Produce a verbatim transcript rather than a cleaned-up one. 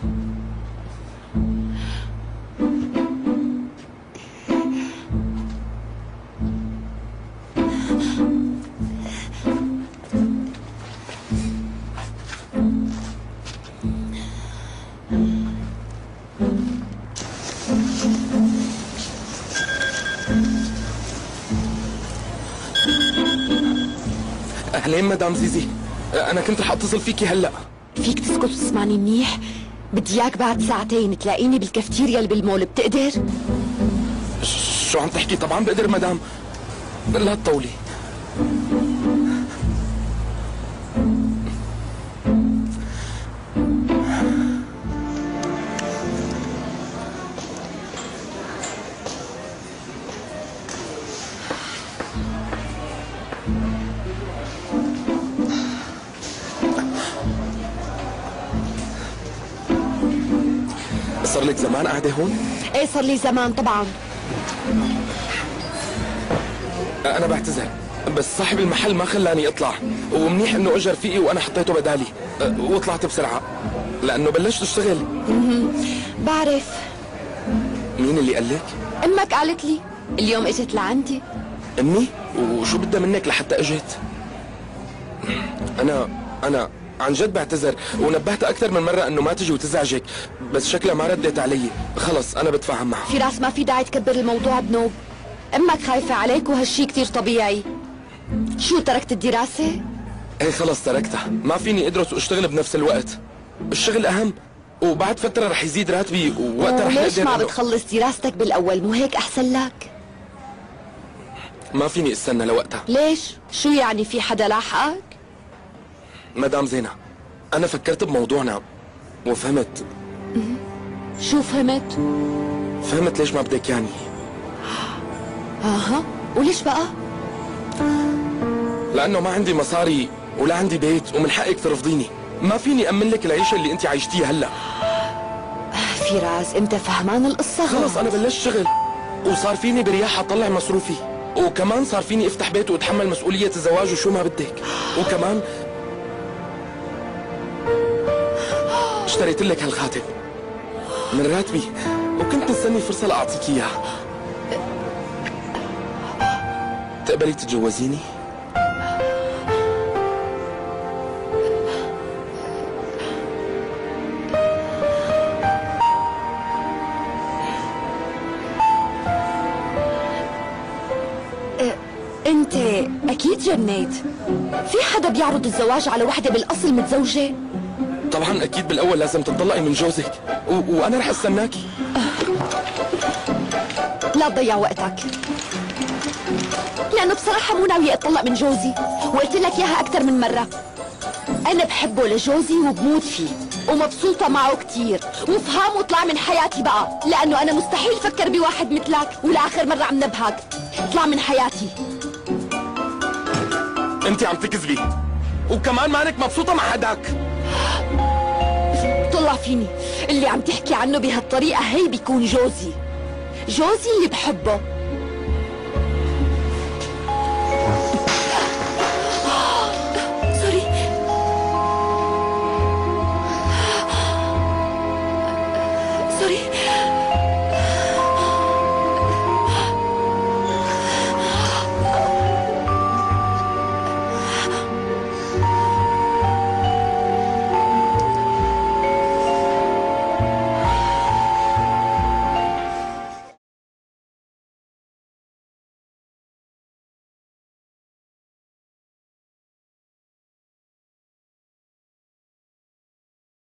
أهلين مدام زيزي، أنا كنت رح أتصل فيكي هلأ. فيك تسكت وتسمعني منيح؟ بدي إياك بعد ساعتين تلاقيني بالكافتيريا اللي بالمول، بتقدر؟ شو عم تحكي؟ طبعا بقدر مدام، لا تطولي. صار لك زمان قاعدة هون؟ ايه صار لي زمان طبعا. أنا بعتذر، بس صاحب المحل ما خلاني أطلع، ومنيح إنه أجر فيي وأنا حطيته بدالي، وطلعت بسرعة لأنه بلشت أشتغل. بعرف. مين اللي قال لك؟ أمك قالت لي اليوم إجت لعندي. أمي؟ وشو بدها منك لحتى أجت؟ أنا أنا عن جد بعتذر، ونبهتها أكثر من مرة إنه ما تجي وتزعجك، بس شكلها ما ردت علي. خلص أنا بتفاهم معها. فراس ما في داعي تكبر الموضوع بنوب، أمك خايفة عليك وهالشي كتير طبيعي. شو تركت الدراسة؟ ايه خلص تركتها، ما فيني ادرس واشتغل بنفس الوقت، الشغل أهم، وبعد فترة رح يزيد راتبي ووقتها رح ليش نقدر. ما بتخلص دراستك بالأول؟ مو هيك أحسن لك؟ ما فيني استنى لوقتها. ليش؟ شو يعني في حدا لاحقك؟ مدام زينة، أنا فكرت بموضوعنا وفهمت. شو فهمت؟ فهمت ليش ما بدك يعني. اها، وليش بقى؟ لأنه ما عندي مصاري ولا عندي بيت، ومن حقك ترفضيني. ما فيني أمن لك العيشة اللي أنت عايشتيها هلا. فراس أنت فهمان القصة غلط. خلص أنا بلشت شغل، وصار فيني برياح أطلع مصروفي، وكمان صار فيني أفتح بيت وأتحمل مسؤولية الزواج وشو ما بدك، وكمان اشتريت لك هالخاتم من راتبي، وكنت مستني فرصة لأعطيك إياها. تقبلي تتجوزيني؟ انت اكيد جنيت. في حدا بيعرض الزواج على وحدة بالاصل متزوجة؟ طبعا اكيد بالاول لازم تطلقي من جوزك، و... وانا رح استناكي. لا تضيع وقتك، لانه بصراحة مو ناوية اتطلق من جوزي، وقلت لك اياها اكثر من مرة. انا بحبه لجوزي وبموت فيه ومبسوطة معه كتير، وفهام وطلع من حياتي بقى، لانه انا مستحيل افكر بواحد مثلك. ولاخر مرة عم نبهك، اطلع من حياتي. انت عم تكذبي، وكمان مانك مبسوطة مع حداك. طلع فيني، اللي عم تحكي عنه بهالطريقة هي بيكون جوزي، جوزي اللي بحبه.